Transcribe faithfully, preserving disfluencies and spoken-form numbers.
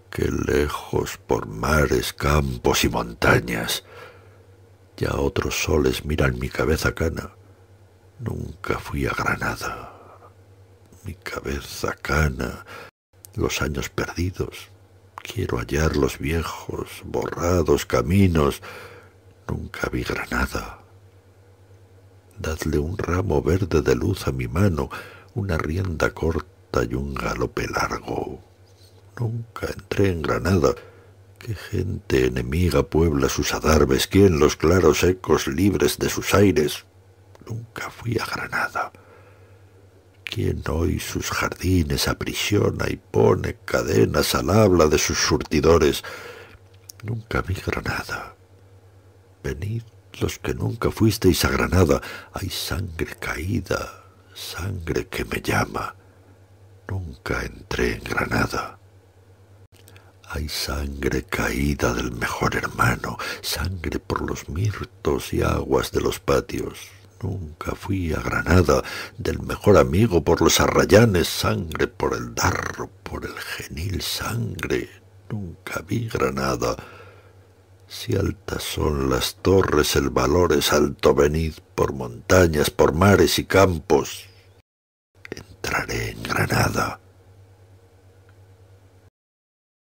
qué lejos por mares, campos y montañas. Ya otros soles miran mi cabeza cana. Nunca fui a Granada. Mi cabeza cana, los años perdidos. Quiero hallar los viejos, borrados caminos. Nunca vi Granada. Dadle un ramo verde de luz a mi mano, una rienda corta y un galope largo. Nunca entré en Granada. Qué gente enemiga puebla sus adarves, quién los claros ecos libres de sus aires. Nunca fui a Granada. ¿Quién hoy sus jardines aprisiona y pone cadenas al habla de sus surtidores? Nunca vi Granada. Venid los que nunca fuisteis a Granada. Hay sangre caída, sangre que me llama. Nunca entré en Granada. Hay sangre caída del mejor hermano, sangre por los mirtos y aguas de los patios. Nunca fui a Granada, del mejor amigo por los arrayanes, sangre por el darro, por el genil sangre. Nunca vi Granada. Si altas son las torres, el valor es alto, venid por montañas, por mares y campos. Entraré en Granada.